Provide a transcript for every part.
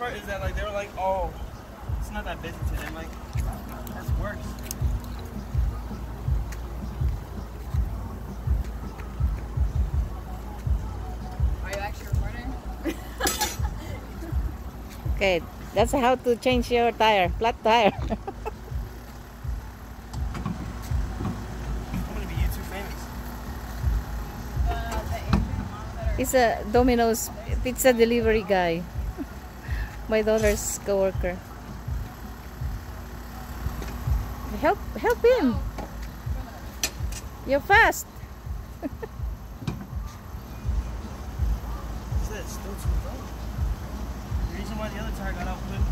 part is that like they were like, oh, it's not that busy today. I'm like, that's worse. Are you actually recording? Okay, that's how to change your tire, flat tire. I'm gonna be YouTube famous. The Asian mom that are... He's a Domino's pizza delivery guy. My daughter's coworker. Help him. Oh. You're fast. It's still too low. The reason why the other tire got out quick.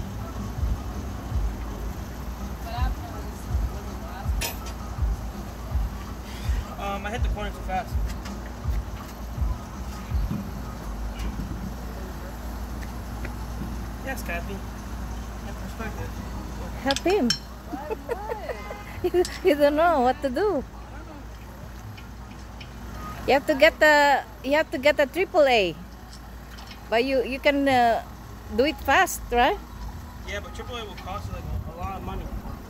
What happened was it last? I hit the corner too fast. Yes, Kathy. Have perspective. Help him. What? You don't know what to do. You have to get the AAA. But you can do it fast, right? Yeah, but AAA will cost you like a lot of money.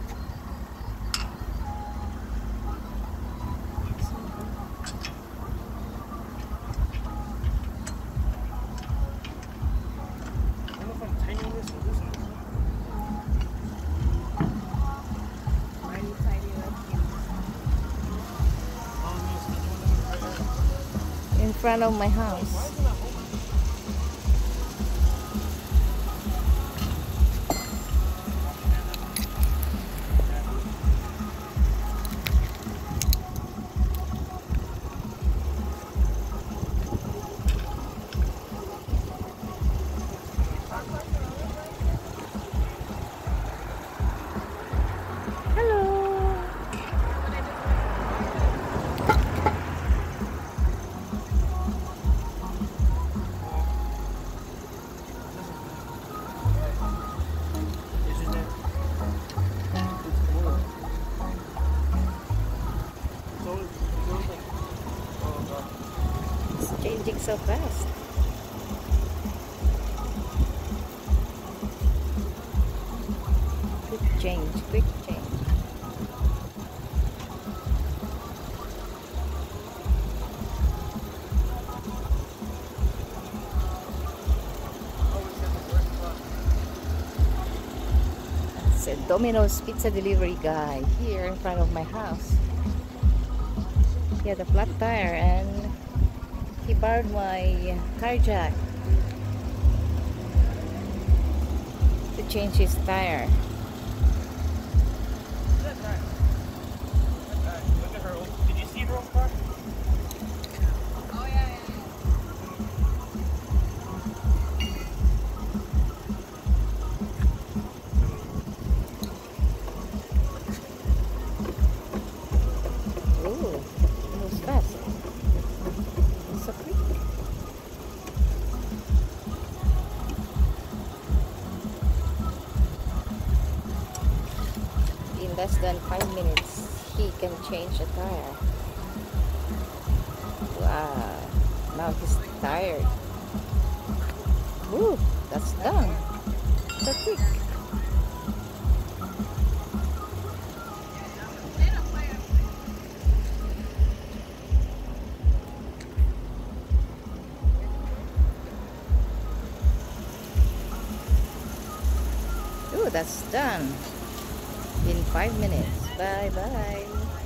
I don't know if I'm tightening this or loosening this. Why do you tidy it up? Oh no, it's not the one that went right there. In front of my Why house. isn't that open? Hello. Isn't it? It's cool. It's always like, oh god. It's changing so fast. Quick change, quick change. It's a Domino's pizza delivery guy here in front of my house. He had a flat tire and he borrowed my tire jack to change his tire. That guy. That guy. Look at her old. Did you see her old car? Oh, yeah, yeah, Ooh, it was fast. So quick. In less than 5 minutes, he can change a tire. Wow, now he's tired. Ooh, that's done. So quick. Ooh, that's done in 5 minutes. Bye bye.